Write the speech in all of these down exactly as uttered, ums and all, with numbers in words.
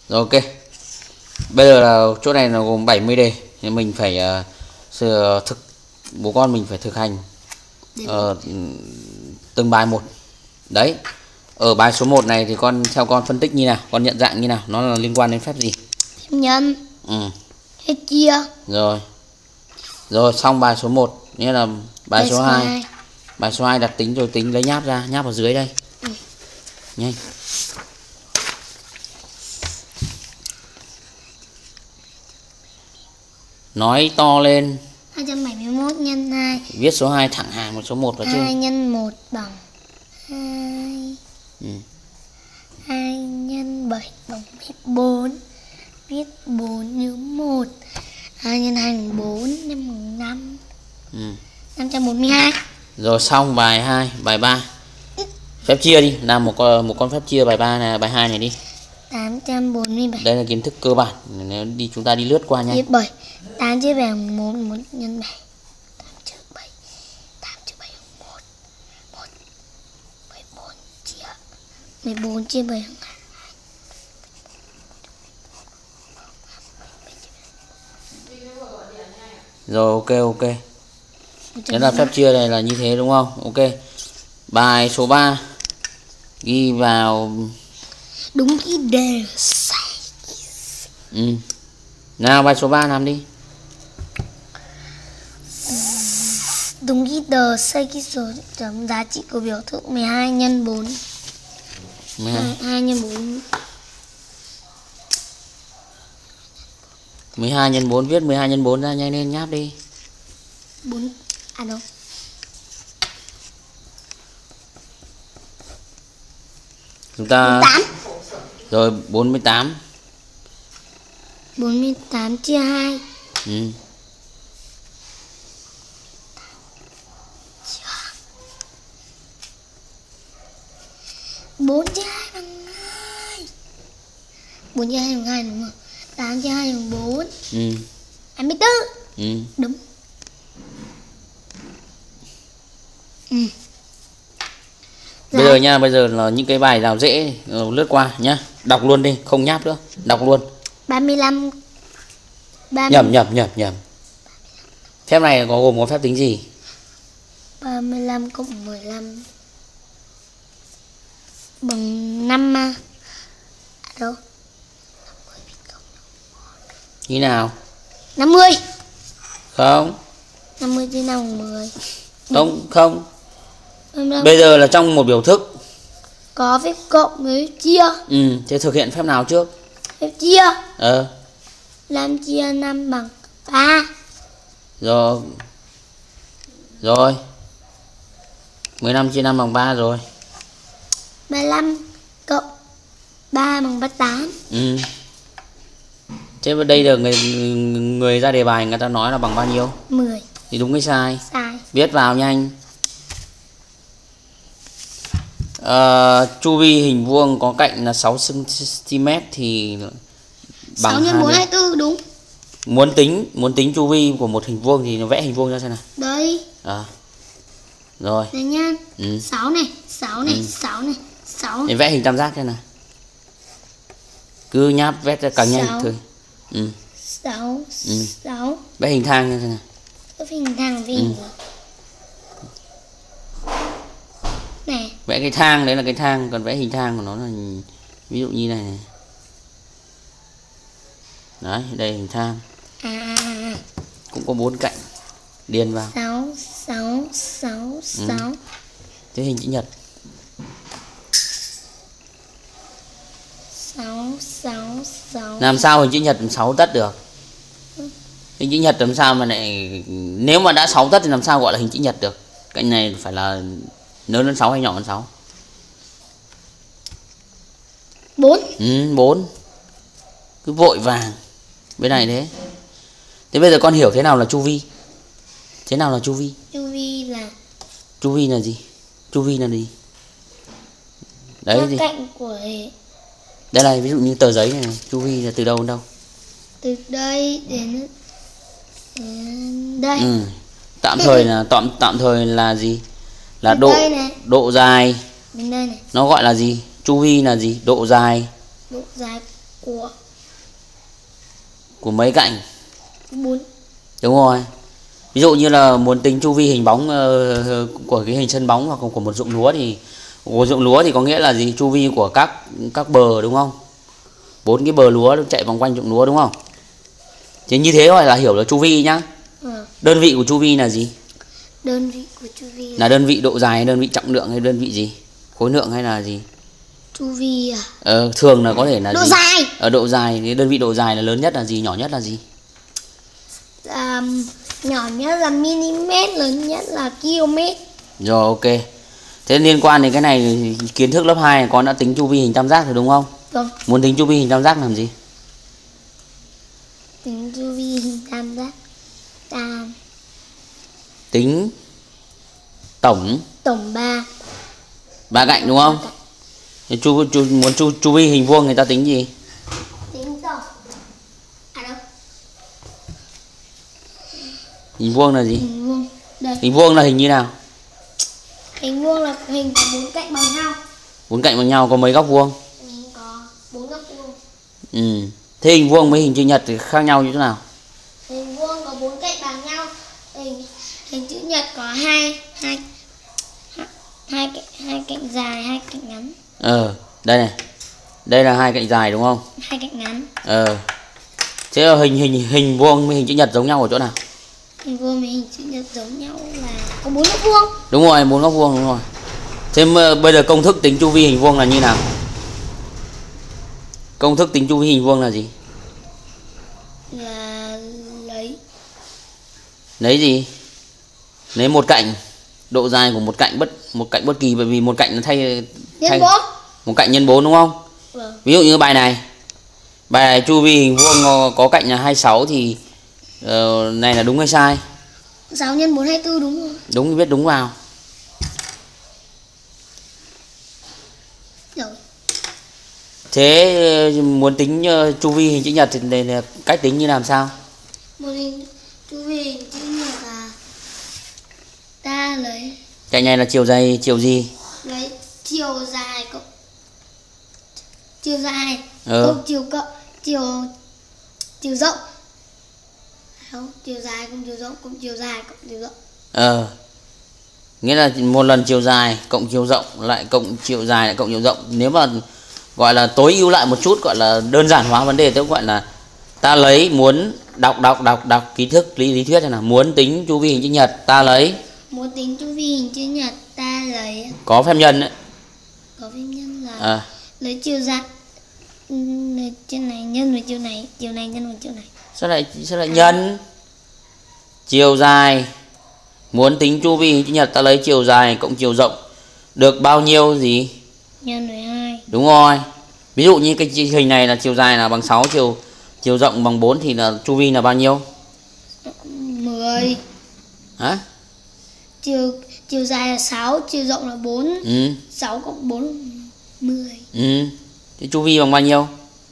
Rồi ok. Bây giờ là chỗ này là gồm bảy mươi đề nên mình phải uh, thực bố con mình phải thực hành uh, từng bài một. Đấy. Ở bài số một này thì con theo con phân tích như nào, con nhận dạng như nào, nó là liên quan đến phép gì? Phép nhân. Ừ. Phép chia. Rồi. Rồi xong bài số một, nghĩa là bài, bài số, số hai. hai. Bài số hai đặt tính rồi tính lấy nháp ra, nháp ở dưới đây. Ừ. Nhanh. Nói to lên. hai trăm bảy mươi mốt nhân hai. Viết số hai thẳng hàng một số một vào chứ. hai nhân một bằng hai. Ừ. hai nhân bảy bằng viết bốn. Viết bốn nhớ một. hai nhân hai bằng bốn, nhân bằng năm. Ừ. năm trăm bốn mươi hai. Rồi xong bài hai, bài ba. Phép chia đi, làm một con một con phép chia bài ba này, bài hai này đi. tám trăm bốn mươi bảy. Đây là kiến thức cơ bản, nếu đi chúng ta đi lướt qua nhanh. Viết bảy. tám chia bảy bằng một, một nhân bảy. tám chia bảy. tám chia bảy bằng một. một. mười bốn chia. mười bốn chia bảy bằng hai. Rồi ok ok. Thế là phép chia này là như thế đúng không? Ok. Bài số ba ghi vào đúng cái đề sai. Ừ. Nào bài số ba làm đi. Đúng cái tờ xây cái số chấm giá trị của biểu thức mười hai nhân bốn. mười hai. hai nhân bốn. mười hai nhân bốn, viết mười hai nhân bốn ra nhanh lên, nháp đi. bốn. À đâu. Chúng ta tám. Rồi bốn mươi tám. bốn mươi tám chia hai. Ừ. bốn chia hai bằng hai. bốn chia hai bằng hai đúng không? tám chia hai bằng bốn. Ừ. hai mươi tư. Ừ. Đúng. Ừ. Bây giờ nha, bây giờ là những cái bài nào dễ lướt qua nhá. Đọc luôn đi, không nháp nữa, đọc luôn. ba mươi lăm. ba mươi... Nhầm nhầm nhầm nhầm. Phép này có gồm có phép tính gì? ba mươi lăm cộng mười lăm bằng năm à? Đâu? Như nào? năm mươi. Không. năm mươi chia năm bằng mười. Không, không. ba mươi lăm. Bây giờ là trong một biểu thức Có phép cộng với phép chia. Ừ, thế thực hiện phép nào trước? Phép chia. Ờ. năm chia năm bằng ba. Rồi. Rồi. mười lăm chia năm bằng ba rồi. ba mươi lăm cộng ba bằng ba mươi tám. Ừ. Thế vào đây là người người ra đề bài người ta nói là bằng bao nhiêu? mười. Thì đúng hay sai? Sai. Viết vào nhanh. Uh, chu vi hình vuông có cạnh là sáu xăng ti mét thì bằng sáu nhân bốn hai mươi tư đúng. Muốn tính muốn tính chu vi của một hình vuông thì nó vẽ hình vuông ra xem nào. Đây. À. Rồi. Đây nha. Ừ. sáu này, sáu này, Ừ. sáu này, sáu. Để vẽ hình tam giác thế nào. Cứ nháp vét ra càng nhanh thôi. Ừ. sáu. Ừ. sáu. Vẽ hình thang như thế nào. Cái hình thang vì Ừ. này. Vẽ cái thang đấy là cái thang, còn vẽ hình thang của nó là ví dụ như này này. Đấy, đây hình thang. À. Cũng có bốn cạnh điền vào. sáu, sáu, sáu, sáu. Ừ. Thế hình chữ nhật. sáu, sáu, sáu. Làm sao hình chữ nhật sáu tất được? Hình chữ nhật làm sao mà lại, nếu mà đã sáu tất thì làm sao gọi là hình chữ nhật được? Cạnh này phải là lớn hơn sáu hay nhỏ hơn sáu? bốn. Ừ, bốn. Cứ vội vàng. Bên này thế. Thế bây giờ con hiểu thế nào là chu vi? Thế nào là chu vi? Chu vi là Chu vi là gì? Chu vi là gì? Đấy gì? cạnh của Đây này, ví dụ như tờ giấy này, này. Chu vi là từ đâu đến đâu? từ đây đến, đến đây. Ừ. Tạm thời là tạm tạm thời là gì? Là Đến độ đây này. độ dài. Đến đây này. Nó gọi là gì? Chu vi là gì? Độ dài. Độ dài của của mấy cạnh? bốn. Đúng rồi. Ví dụ như là muốn tính chu vi hình bóng uh, của cái hình sân bóng hoặc của một ruộng lúa thì của ruộng lúa thì có nghĩa là gì? Chu vi của các các bờ đúng không? Bốn cái bờ lúa chạy vòng quanh ruộng lúa đúng không? Thế như thế gọi là hiểu là chu vi nhá. Ừ. Đơn vị của chu vi là gì? Đơn vị của chu vi Là đơn vị độ dài, đơn vị trọng lượng hay đơn vị gì? Khối lượng hay là gì? chu vi à? Ờ, thường là có thể là Độ gì? dài. Ở độ dài thì đơn vị độ dài là lớn nhất là gì, nhỏ nhất là gì? À, nhỏ nhất là mm, lớn nhất là km. Rồi, ok. Thế liên quan đến cái này kiến thức lớp hai con đã tính chu vi hình tam giác rồi đúng không? Vâng. Muốn tính chu vi hình tam giác làm gì? Tính chu vi hình tam giác. Tam. Tính tổng Tổng ba. ba cạnh đúng không? Thì chu, chu muốn chu chu vi hình vuông người ta tính gì? Tính tổng. À đâu? Hình vuông là gì? Hình vuông. Đây. Hình vuông là hình như nào? Hình vuông là hình có bốn cạnh bằng nhau. Bốn cạnh bằng nhau có mấy góc vuông? Hình có bốn góc vuông. Ừ. Thế hình vuông với hình chữ nhật thì khác nhau như thế nào? Hình vuông có bốn cạnh bằng nhau. Hình hình chữ nhật có hai hai hai cạnh hai cạnh dài, hai cạnh ngắn. Ờ, đây này. Đây là hai cạnh dài đúng không? Hai cạnh ngắn. Ờ. Thế là hình hình hình vuông với hình chữ nhật giống nhau ở chỗ nào? Hình vuông với hình chữ nhật giống nhau là có bốn góc vuông. Đúng rồi, bốn góc vuông đúng rồi. Thế mà bây giờ công thức tính chu vi hình vuông là như nào? Công thức tính chu vi hình vuông là gì? Là lấy Lấy gì? Lấy một cạnh, độ dài của một cạnh bất một cạnh bất kỳ, bởi vì một cạnh nó thay nhân thay bốn. một cạnh nhân bốn đúng không? Vâng. Ví dụ như bài này. Bài này chu vi hình vuông có cạnh là hai mươi sáu thì uh, này là đúng hay sai? sáu nhân bốn, hai mươi tư đúng không? Đúng, viết đúng vào. Rồi. Thế muốn tính uh, chu vi hình chữ nhật thì đây là cách tính như làm sao? Một hình chu vi hình chữ nhật là ta lấy Cạnh này là chiều dày chiều gì? lấy chiều dài cộng chiều dài Ừ. cộng chiều cộng chiều chiều rộng. Không, chiều dài cộng chiều rộng cộng chiều dài cộng chiều rộng. Ờ. Nghĩa là một lần chiều dài cộng chiều rộng lại cộng chiều dài lại cộng chiều rộng. Nếu mà gọi là tối ưu lại một chút, gọi là đơn giản hóa vấn đề, tôi gọi là ta lấy muốn đọc đọc đọc đọc kiến thức lý lý thuyết này là muốn tính chu vi hình chữ nhật ta lấy Muốn tính chu vi hình chữ nhật ta lấy có phép nhân đấy. có phép nhân là À. lấy chiều dài lấy trên này nhân với chiều này, chiều này nhân với chiều này. Sao lại sao lại nhân? Chiều dài muốn tính chu vi hình chữ nhật ta lấy chiều dài cộng chiều rộng được bao nhiêu gì? Nhân với hai. Đúng rồi. Ví dụ như cái hình này là chiều dài là bằng sáu, chiều chiều rộng bằng bốn thì là chu vi là bao nhiêu? mười. Hả? Chiều chiều dài là sáu, chiều rộng là bốn. Ừ. sáu cộng bốn mười. Ừ. Thế chu vi bằng bao nhiêu?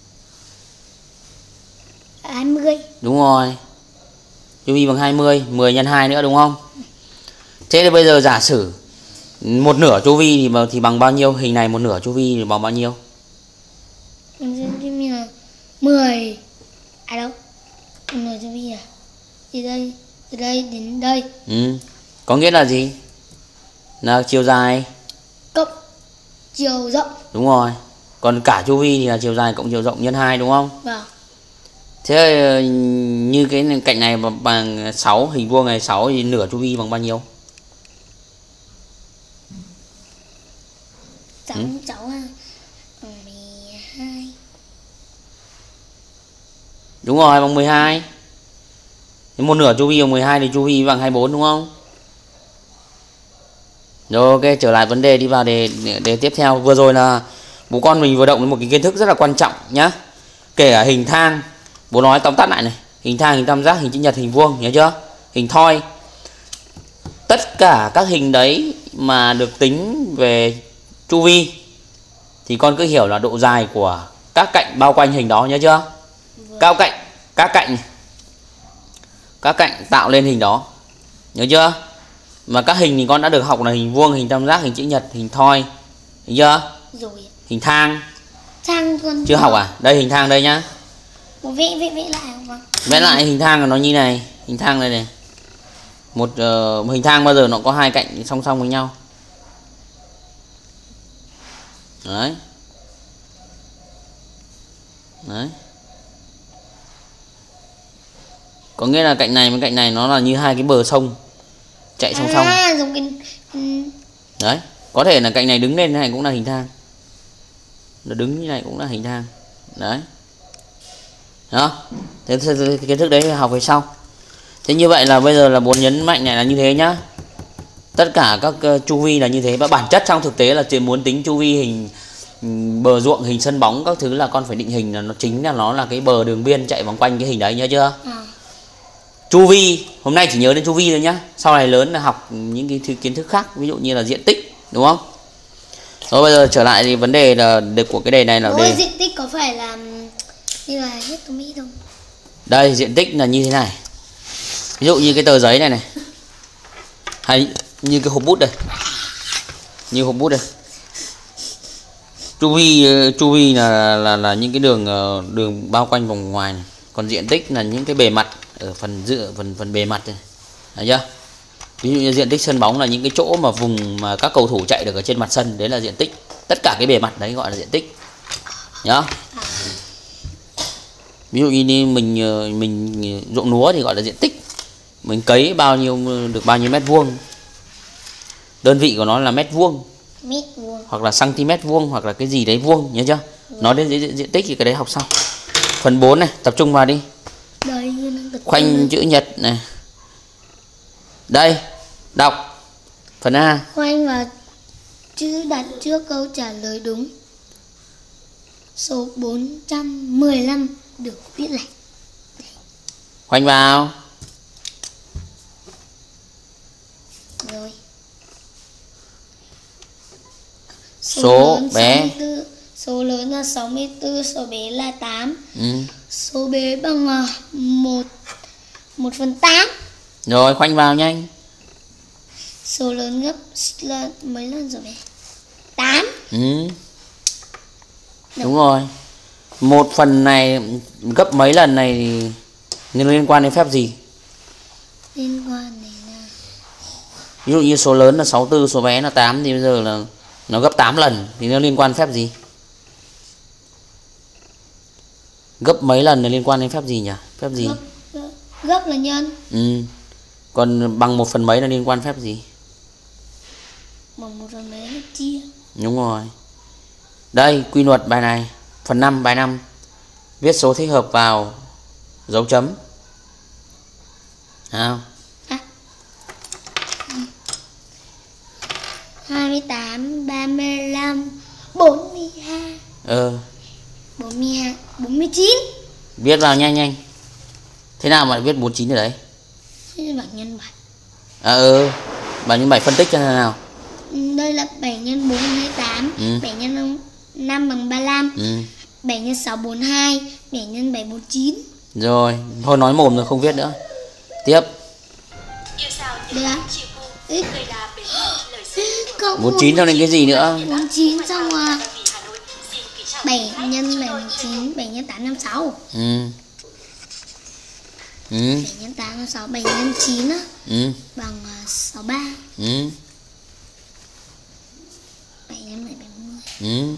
hai mươi. Đúng rồi. Chu vi bằng hai mươi, mười nhân hai nữa đúng không? Thế thì bây giờ giả sử một nửa chu vi thì thì bằng bao nhiêu? Hình này một nửa chu vi thì bằng bao nhiêu? Mình là mười. À đâu? mười chu vi à? Từ đây, từ đây đến đây. Ừ. Có nghĩa là gì? Là chiều dài Cộng chiều rộng. đúng rồi. Còn cả chu vi thì là chiều dài cộng chiều rộng nhân hai đúng không? Vâng. Thế như cái cạnh này bằng sáu, hình vuông này sáu thì nửa chu vi bằng bao nhiêu? Cháu Ừ. cháu à. mười hai. Đúng rồi, bằng mười hai. Thế một nửa chu vi bằng mười hai thì chu vi bằng hai mươi bốn đúng không? Rồi ok, trở lại vấn đề, đi vào đề, đề tiếp theo. Vừa rồi là bố con mình vừa động đến một cái kiến thức rất là quan trọng nhá. Kể cả hình thang, bố nói tóm tắt lại này. Hình thang, hình tam giác, hình chữ nhật, hình vuông, nhớ chưa? Hình thoi. Tất cả các hình đấy mà được tính về chu vi thì con cứ hiểu là độ dài của các cạnh bao quanh hình đó, nhớ chưa? Vâng. Cao cạnh, các cạnh các cạnh tạo lên hình đó, nhớ chưa? Mà các hình thì con đã được học là hình vuông, hình tam giác, hình chữ nhật, hình thoi, hiểu chưa? Rồi. Hình thang. Thang con Chưa học à? Đây hình thang đây nhá. Một vẽ vẽ vẽ lại không vâng? Vẽ lại hình thang của nó như này. Hình thang đây này. Một uh, hình thang bao giờ nó có hai cạnh song song với nhau. Đấy. Đấy. Có nghĩa là cạnh này với cạnh này nó là như hai cái bờ sông chạy song song. À, giống cái... Đấy. Có thể là cạnh này đứng lên này cũng là hình thang. Nó đứng như này cũng là hình thang. Đấy. Đó. Thế kiến thức đấy học về sau. Thế như vậy là bây giờ là bốn nhấn mạnh này là như thế nhá. Tất cả các uh, chu vi là như thế. Và bản chất trong thực tế là chỉ muốn tính chu vi hình um, bờ ruộng, hình sân bóng các thứ là con phải định hình là nó chính là nó là cái bờ đường biên chạy vòng quanh cái hình đấy, nhớ chưa? À. Chu vi, hôm nay chỉ nhớ đến chu vi thôi nhá. Sau này lớn là học những cái thứ kiến thức khác, ví dụ như là diện tích, đúng không? Rồi bây giờ trở lại thì vấn đề là đề của cái đề này là đề diện tích có phải là như là hết tố Mỹ không? Đây, diện tích là như thế này. Ví dụ như cái tờ giấy này này, hay như cái hộp bút đây, như hộp bút đây. Chu vi chu vi là là là những cái đường đường bao quanh vòng ngoài này. Còn diện tích là những cái bề mặt ở phần giữa phần phần bề mặt này. Thấy chưa? Ví dụ như diện tích sân bóng là những cái chỗ mà vùng mà các cầu thủ chạy được ở trên mặt sân, đấy là diện tích. Tất cả cái bề mặt đấy gọi là diện tích. Nhá. Ví dụ như mình mình ruộng lúa thì gọi là diện tích. Mình cấy bao nhiêu được bao nhiêu mét vuông. Đơn vị của nó là mét vuông. Mét vuông. Hoặc là cm vuông hoặc là cái gì đấy vuông, nhớ chưa? Ừ. Nói đến diện, diện tích thì cái đấy học sau. Phần bốn này, tập trung vào đi. Đây, khoanh chữ nhật này. Đây, đọc. Phần A. Khoanh vào chữ đặt trước câu trả lời đúng. Số bốn trăm mười lăm được viết này. Khoanh vào. Rồi. Số, số bé. sáu mươi tư, số lớn là sáu mươi tư, số bé là tám. Ừ. Số bé bằng một một phần tám. Rồi, khoanh vào nhanh. Số lớn gấp là mấy lần rồi bé? tám. Ừ. Đúng rồi. Một phần này gấp mấy lần này thì liên quan đến phép gì? Liên quan đến là... Ví dụ như số lớn là sáu mươi tư, số bé là tám thì bây giờ là nó gấp tám lần thì nó liên quan phép gì? Gấp mấy lần là liên quan đến phép gì nhỉ? Phép gì? Gấp, gấp, gấp là nhân. Ừ. Còn bằng một phần mấy là liên quan phép gì? Bằng một phần mấy là chia. Đúng rồi. Đây, quy luật bài này. Phần năm, bài năm. Viết số thích hợp vào dấu chấm. Nào. À. hai mươi tám, ba mươi lăm, bốn mươi hai. Ừ. bốn mươi hai, bốn mươi chín. Viết vào nhanh nhanh. Thế nào mà viết bốn mươi chín ở đấy? Thế bảng nhân bảy. À ừ. Bảng nhân bảy phân tích cho nào. Đây là bảy nhân bốn hai mươi tám. Ừ. bảy nhân năm bằng ba mươi lăm. Ừ. bảy nhân sáu bốn mươi hai. bảy nhân bảy bốn mươi chín. Rồi, thôi nói mồm rồi không viết nữa. Tiếp. Được ạ. bốn mươi chín xong đến cái gì nữa? bốn mươi chín xong à, bảy nhân bảy mươi chín, bảy nhân tám trăm năm mươi sáu. Ừ. Ừ. bảy nhân tám trăm năm mươi sáu, bảy nhân chín á. Ừ. Bằng uh, sáu mươi ba. Ừ. bảy nhân bảy, bảy mươi. Ừ.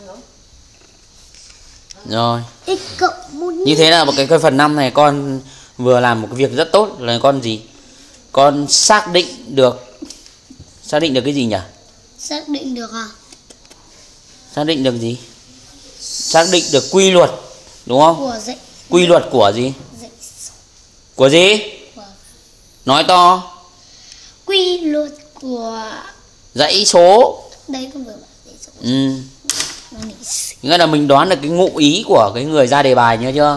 Rồi. X cộng một. Như thế là một cái, cái phần năm này con vừa làm một cái việc rất tốt là con gì? Con xác định được xác định được cái gì nhỉ? Xác định được à? Xác định được gì? Xác định được quy luật, đúng không? Của dạy. Quy luật của gì? Dạy. Của gì? Của... Nói to. Quy luật của dãy số. Đấy con vừa bảo dãy số. Ừ. Nghĩa là mình đoán được cái ngụ ý của cái người ra đề bài, nhớ chưa?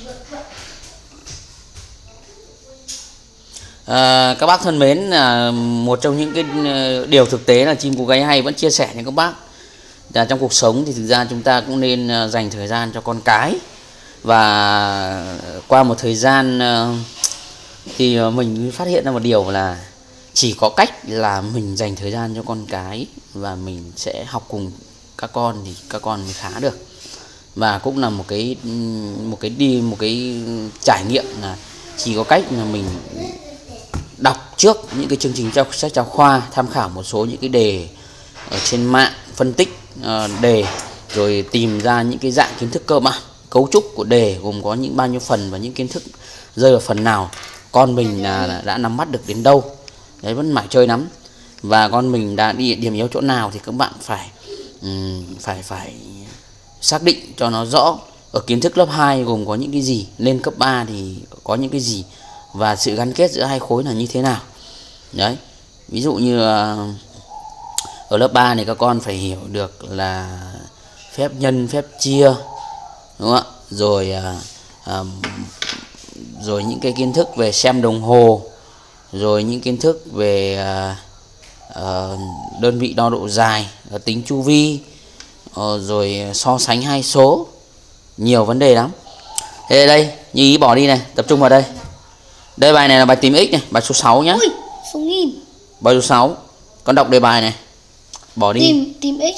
À, các bác thân mến, là một trong những cái điều thực tế là Chim Cú Gáy Hay vẫn chia sẻ với các bác là trong cuộc sống thì thực ra chúng ta cũng nên dành thời gian cho con cái. Và qua một thời gian thì mình phát hiện ra một điều là chỉ có cách là mình dành thời gian cho con cái và mình sẽ học cùng các con thì các con mới khá được. và cũng là một cái một cái đi một cái trải nghiệm là chỉ có cách là mình đọc trước những cái chương trình trong sách giáo khoa, tham khảo một số những cái đề ở trên mạng, phân tích uh, đề, rồi tìm ra những cái dạng kiến thức cơ bản, cấu trúc của đề gồm có những bao nhiêu phần và những kiến thức rơi vào phần nào, con mình là, là đã nắm bắt được đến đâu. Đấy, vẫn mải chơi lắm. Và con mình đã đi điểm yếu chỗ nào thì các bạn phải um, phải phải xác định cho nó rõ. Ở kiến thức lớp hai gồm có những cái gì, lên cấp ba thì có những cái gì, và sự gắn kết giữa hai khối là như thế nào. Đấy, ví dụ như ở lớp ba này các con phải hiểu được là phép nhân, phép chia, đúng không ạ? Rồi à, à, rồi những cái kiến thức về xem đồng hồ, rồi những kiến thức về à, à, đơn vị đo độ dài, tính chu vi, rồi so sánh hai số, nhiều vấn đề lắm. Thế đây, như ý bỏ đi này, tập trung vào đây. Đây bài này là bài tìm x này, bài số sáu nhá. Ui, số nghìn. Bài số sáu. Con đọc đề bài này. Bỏ đi. Tìm tìm x.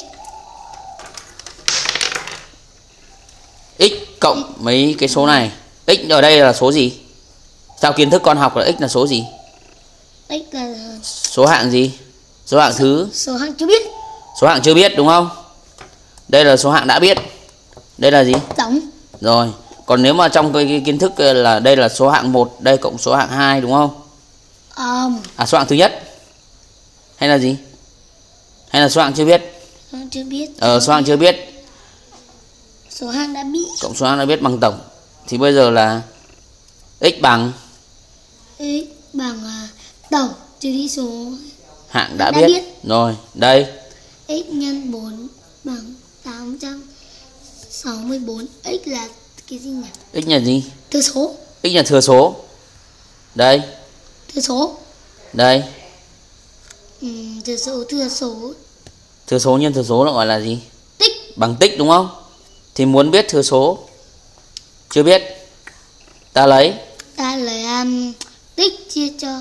X cộng x. Mấy cái số này. X ở đây là số gì? Sao kiến thức con học là x là số gì? X là số hạng gì? Số hạng thứ. Số hạng chưa biết. Số hạng chưa biết đúng không? Đây là số hạng đã biết. Đây là gì? Tổng. Rồi. Còn nếu mà trong cái, cái kiến thức là đây là số hạng một, đây cộng số hạng hai đúng không? Um. À, số hạng thứ nhất. Hay là gì? Hay là số hạng chưa biết? Số hạng chưa biết. Ờ, số hạng chưa biết. Số hạng đã biết. Cộng số hạng đã biết bằng tổng. Thì bây giờ là x bằng x bằng uh, tổng trừ đi số hạng đã, đã biết. biết. Rồi, đây. X nhân bốn bằng tám trăm sáu mươi bốn. X là cái gì nhỉ? X là gì? Thừa số. X là thừa số. Đây. Thừa số. Đây. Ừ, thừa số thừa số. Thừa số nhân thừa số nó gọi là gì? Tích. Bằng tích đúng không? Thì muốn biết thừa số chưa biết, ta lấy Ta lấy um, tích chia cho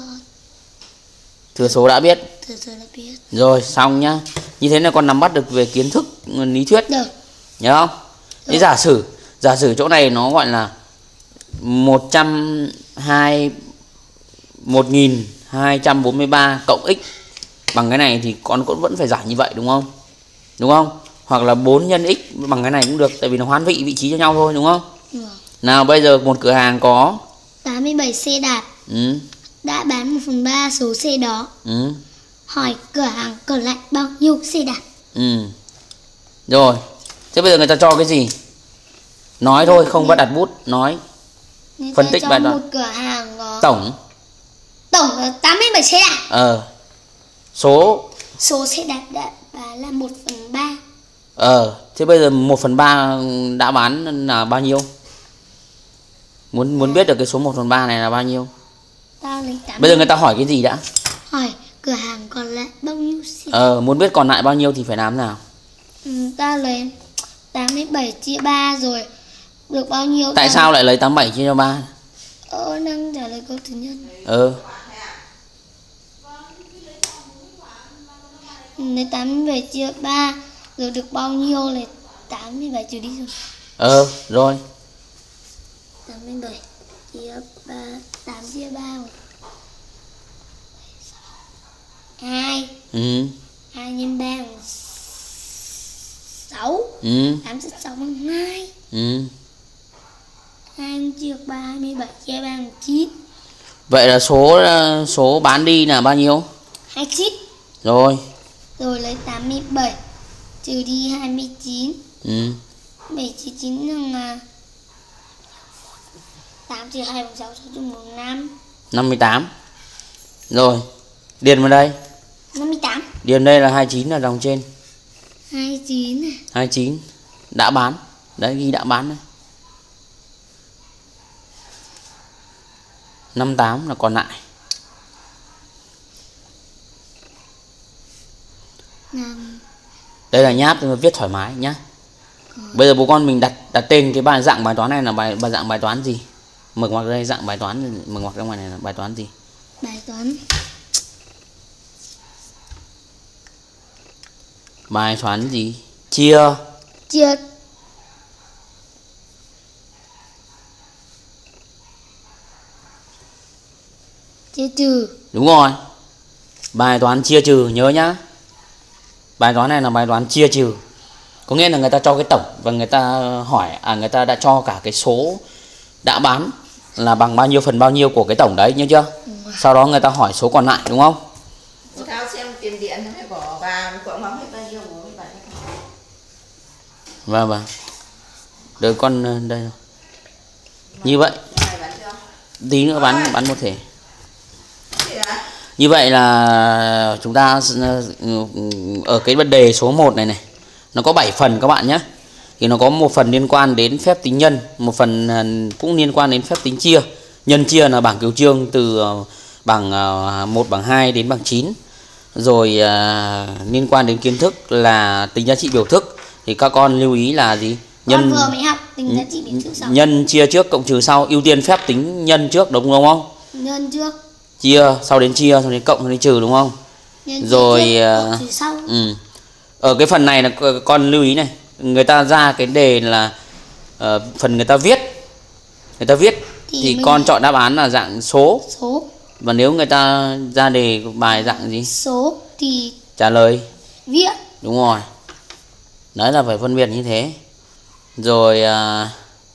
thừa số đã biết. thừa số đã biết. Rồi, xong nhá. Như thế là con nắm bắt được về kiến thức lý thuyết. Được. Nhớ không? Thế giả sử giả sử chỗ này nó gọi là một trăm hai một nghìn hai trăm bốn mươi ba cộng x bằng cái này thì con cũng vẫn phải giải như vậy đúng không? Đúng không? Hoặc là bốn nhân x bằng cái này cũng được, tại vì nó hoán vị vị trí cho nhau thôi đúng không? Được. Nào bây giờ một cửa hàng có tám mươi bảy xe đạp. Ừ. Đã bán một phần ba số xe đó. Ừ. Hỏi cửa hàng còn lại bao nhiêu xe đạp? Ừ. Rồi. Thế bây giờ người ta cho cái gì? Nói thôi, không bắt đặt bút, nói. Người Phân ta tích cho bài toán. một cửa hàng có Tổng. tổng là tám mươi bảy xe đạp. Ờ. Số. Số xe đạp đã bán là một phần ba. Ờ. Thế bây giờ một phần ba đã bán là bao nhiêu? Muốn muốn biết được cái số một phần ba này là bao nhiêu? Ta lấy tám. Bây giờ người ta hỏi cái gì đã? Hỏi cửa hàng còn lại bao nhiêu xe? Ờ, muốn biết còn lại bao nhiêu thì phải làm nào? Ừ, ta lấy tám mươi bảy chia ba rồi được bao nhiêu? Tại ta... sao lại lấy tám mươi bảy chia cho ba? Ờ, đang trả lời câu thứ nhất. Ờ. Lấy tám mươi bảy chia ba rồi được bao nhiêu là tám mươi bảy trừ đi rồi. Ờ, rồi. tám mươi bảy chia ba, tám chia ba rồi. hai. Ừ. hai nhân ba bằng sáu. Ừ. tám chia sáu bằng hai. Ừ. hai chia ba, hai mươi bảy chia ba bằng chín. Vậy là số số bán đi là bao nhiêu? hai mươi chín. Rồi. Rồi lấy tám mươi bảy trừ đi hai mươi chín. Ừ. bảy trừ chín là tám trừ hai bằng sáu, sáu trừ một bằng năm. năm mươi tám. Rồi. Điền vào đây. năm mươi tám. Điền đây là hai mươi chín là dòng trên. hai mươi chín này. hai mươi chín đã bán. Đấy, ghi đã bán đây. năm mươi tám là còn lại. năm. Đây là nháp, viết thoải mái nhá. Bây giờ bố con mình đặt đặt tên cái bài dạng bài toán này là bài bài dạng bài toán gì? Mực ngoặc đây dạng bài toán, mực ngoặc ra ngoài này là bài toán gì? Bài toán. Bài toán gì? Chia. Chia Chia trừ. Đúng rồi. Bài toán chia trừ nhớ nhá. Bài toán này là bài toán chia trừ. Có nghĩa là người ta cho cái tổng và người ta hỏi à người ta đã cho cả cái số đã bán là bằng bao nhiêu phần bao nhiêu của cái tổng đấy, nhớ chưa? Sau đó người ta hỏi số còn lại, đúng không? Cô Thao xem tiền điện hay bỏ vào cậu mắm hết bao nhiêu bố bạn. Vâng vâng. Đợi con đây rồi. Như vậy tí nữa bán bán một thể. Như vậy là chúng ta ở cái vấn đề số một này này nó có bảy phần các bạn nhé. Thì nó có một phần liên quan đến phép tính nhân, một phần cũng liên quan đến phép tính chia. Nhân chia là bảng cửu chương từ bảng một, bảng hai đến bảng chín. Rồi à, liên quan đến kiến thức là tính giá trị biểu thức. Thì các con lưu ý là gì? Nhân, con vừa mới học tính giá trị biểu thức sau. Nhân chia trước cộng trừ sau, ưu tiên phép tính nhân trước, đúng không? Nhân trước. Chia, sau đến chia, sau đến cộng, sau đến trừ, đúng không? Nhân Rồi trước, cộng trừ sau. Ừ. Ở cái phần này là con lưu ý này, người ta ra cái đề là uh, phần người ta viết, người ta viết thì, thì con chọn đáp án là dạng số. Số. Và nếu người ta ra đề bài dạng gì? Số thì trả lời viết. Đúng rồi. Đấy là phải phân biệt như thế. Rồi à,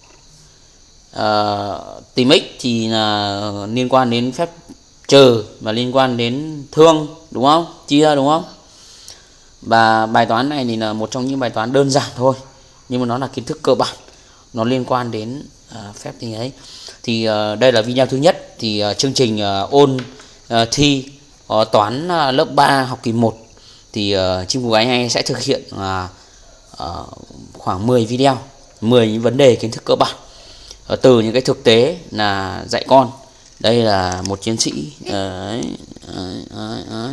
à, tìm x thì là liên quan đến phép trừ và liên quan đến thương, đúng không? Chia, đúng không? Và bài toán này thì là một trong những bài toán đơn giản thôi, nhưng mà nó là kiến thức cơ bản, nó liên quan đến uh, phép tính ấy. Thì uh, đây là video thứ nhất. Thì uh, chương trình uh, ôn uh, thi uh, toán uh, lớp ba học kỳ một thì uh, Chim Cú Gái Hay sẽ thực hiện uh, uh, khoảng mười video, mười những vấn đề kiến thức cơ bản uh, từ những cái thực tế là dạy con. Đây là một chiến sĩ uh, ấy, ấy, ấy, ấy.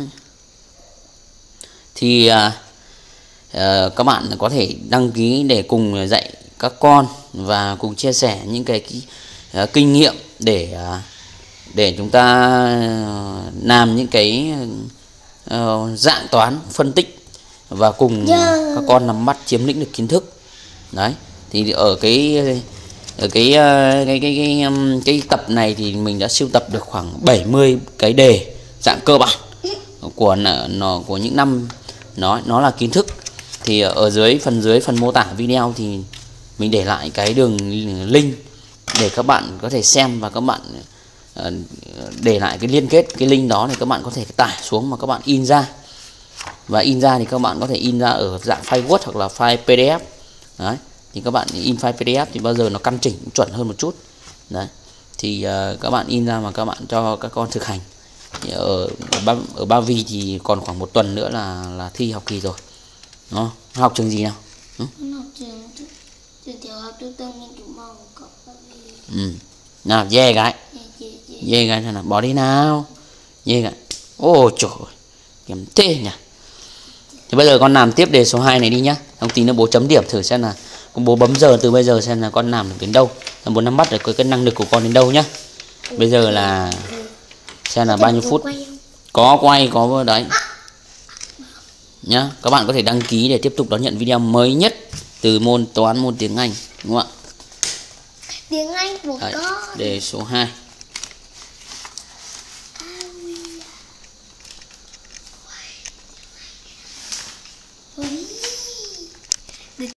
Thì uh, uh, các bạn có thể đăng ký để cùng dạy các con và cùng chia sẻ những cái, cái uh, kinh nghiệm để uh, để chúng ta uh, làm những cái uh, dạng toán phân tích và cùng yeah. các con nắm bắt chiếm lĩnh được kiến thức. Đấy. Thì ở cái ở cái cái cái cái, cái, um, cái tập này thì mình đã sưu tập được khoảng bảy mươi cái đề dạng cơ bản của nó của những năm nó nó là kiến thức. Thì ở dưới phần dưới phần mô tả video thì mình để lại cái đường link để các bạn có thể xem, và các bạn uh, để lại cái liên kết cái link đó thì các bạn có thể tải xuống mà các bạn in ra, và in ra thì các bạn có thể in ra ở dạng file Word hoặc là file pê đê ép. Đấy. Thì các bạn in file pê đê ép thì bao giờ nó căn chỉnh cũng chuẩn hơn một chút. Đấy. Thì uh, các bạn in ra mà các bạn cho các con thực hành. Thì ở ở Ba, ở Ba Vì thì còn khoảng một tuần nữa là là thi học kỳ rồi. Đó. Học trường gì nào? Ừ? Học trường trường tiểu học Trung tâm Nghiên cứu Mong Cộng Ba Vì. Ừ. Nào dê gái. Dê gái nào bỏ đi nào. Dê gái. Ôi trời ơi. Kiếm tê nhỉ. Thì bây giờ con làm tiếp đề số hai này đi nhá. Xong tí nữa bố chấm điểm thử xem là bố bấm giờ từ bây giờ xem là con làm được đến đâu, bố nắm bắt được cái năng lực của con đến đâu nhá. Bây giờ là xem là bao nhiêu phút. Có quay có đấy nhá. Các bạn có thể đăng ký để tiếp tục đón nhận video mới nhất từ môn toán, môn tiếng Anh, đúng không ạ? Tiếng Anh của con. Đề số hai.